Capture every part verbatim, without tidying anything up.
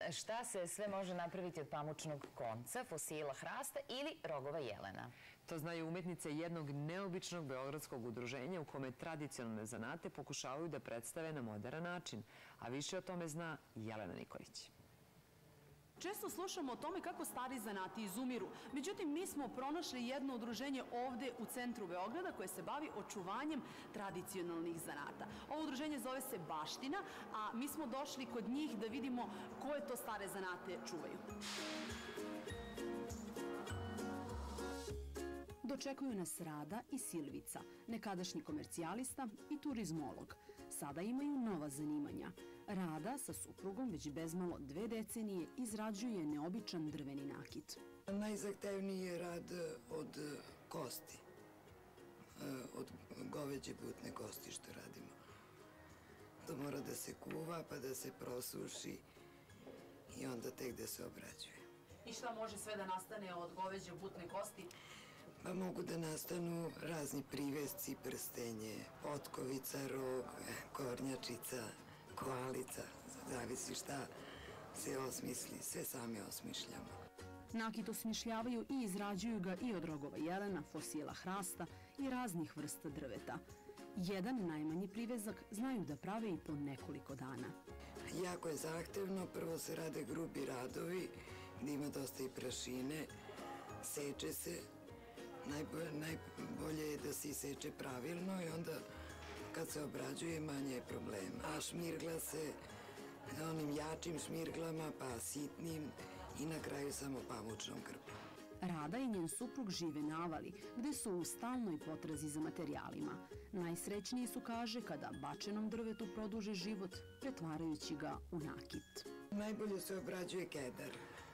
šta se sve može napraviti od pamučnog konca, fosila hrasta ili rogova jelena. To znaju umetnice jednog neobičnog beogradskog udruženja u kome tradicionalne zanate pokušavaju da predstave na moderan način. A više o tome zna Jelena Nikolić. Često slušamo o tome kako stari zanati izumiru. Međutim, mi smo pronašli jedno udruženje ovde u centru Beograda koje se bavi očuvanjem tradicionalnih zanata. Ovo udruženje zove se Baština, a mi smo došli kod njih da vidimo koje to stare zanate čuvaju. Dočekuju nas Rada i Silvica, nekadašnji komercijalista i turizmolog. Sada imaju nova zanimanja. Rada sa suprugom već bezmalo dve decenije izrađuje neobičan drveni nakit. Najzahtevniji je rad od kosti, od goveđe butne kosti što radimo. To mora da se kuva pa da se prosuši i onda tek da se obrađuje. I šta može sve da nastane od goveđe butne kosti? Pa mogu da nastanu razni privesci, prstenje, potkovica, rog, kornjačica, koalica, zavisi šta se osmisli, sve sami osmišljamo. Nakit osmišljavaju i izrađuju ga i od rogova jelena, fosila hrasta i raznih vrsta drveta. Jedan najmanji privezak znaju da prave i po nekoliko dana. Jako je zahtevno, prvo se rade grubi radovi, gde ima dosta i prašine, seče se, najbolje je da se seče pravilno i onda kad se obrađuje manje je problema. A šmirgla se onim jačim šmirglama, pa sitnim i na kraju samo pamučnom krpom. Rada i njen suprug žive na Avali, gde su u stalnoj potrazi za materijalima. Najsrećniji su, kaže, kada bačenom drvetu produže život, pretvarajući ga u nakit. Najbolje se obrađuje kedar.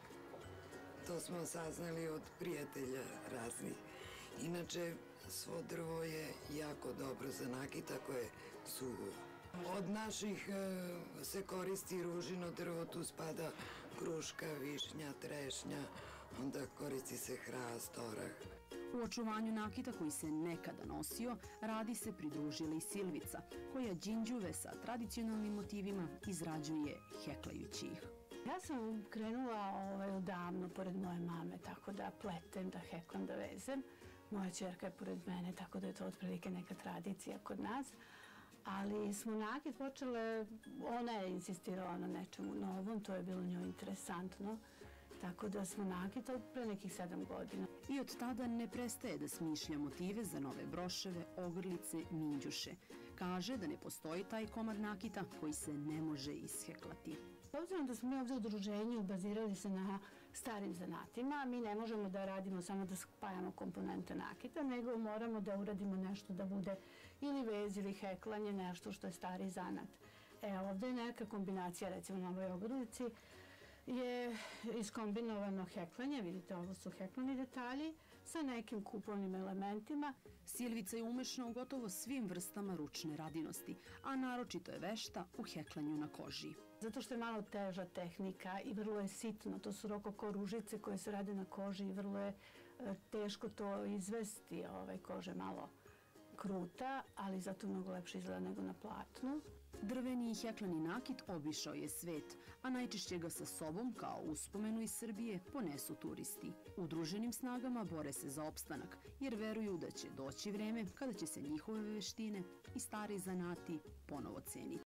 To smo saznali od prijatelja raznih. Inače, svo drvo je jako dobro za nakit ako je suvo. Od naših se koristi ružino drvo, tu spada kruška, višnja, trešnja, onda koristi se hrast, orah. U očuvanju nakita koji se nekada nosio, Radi se pridružila i Silvica, koja đinđuve sa tradicionalnim motivima izrađuje heklajući ih. Ja sam krenula odavno pored moje mame, tako da pletem, da heklam, da vezem. Moja ćerka je pored mene, tako da je to otprilike neka tradicija kod nas. Ali smo nakit počele, ona je insistirala na nečemu novom, to je bilo njoj interesantno. Tako da smo nakit od pre nekih sedam godina. I od tada ne prestaje da smišlja motive za nove broševe, ogrlice, minđuše. Kaže da ne postoji taj komad nakita koji se ne može isheklati. S obzirom da smo mi ovdje u udruženju bazirali se na starim zanatima, mi ne možemo da radimo samo da spajamo komponente nakita, nego moramo da uradimo nešto da bude ili vez ili heklanje, nešto što je stari zanat. E, ovdje je neka kombinacija, recimo na ovoj ogrlici, je iskombinovano heklanje, vidite ovo su heklani detalji, sa nekim kupovnim elementima. Silvica je umešna u gotovo svim vrstama ručne radinosti, a naročito je vešta u heklanju na koži. Zato što je malo teža tehnika i vrlo je sitno, to su rokoko ružice koje se rade na koži i vrlo je teško to izvesti, koža malo kruta, ali zato mnogo lepše izgleda nego na platnu. Drveni i heklani nakit obišao je svet, a najčešće ga sa sobom, kao uspomenu iz Srbije, ponesu turisti. Udruženim snagama bore se za opstanak, jer veruju da će doći vreme kada će se njihove veštine i stari zanati ponovo ceniti.